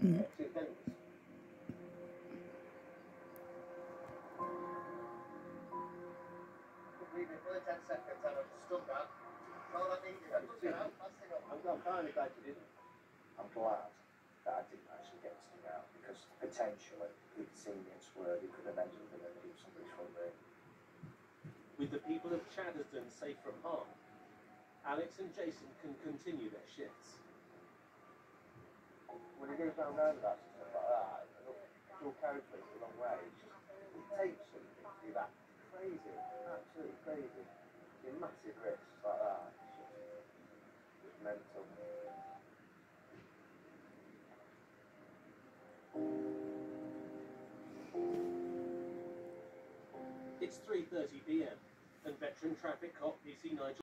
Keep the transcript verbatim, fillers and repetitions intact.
Mm. I'm kind of glad you didn't. I'm glad that I didn't actually get this thing out, because potentially he'd seen me and swerved, he could have ended up in the middle of somebody's front room. With the people of Chaddersden safe from harm, Alex and Jason can continue their shifts. When he goes down roundabouts and stuff like that, it's all carried for a long way. It's just, it takes something to do that. Crazy, absolutely crazy. In massive risks like that, it's just, just mental. It's three thirty p m and veteran traffic cop P C Nigel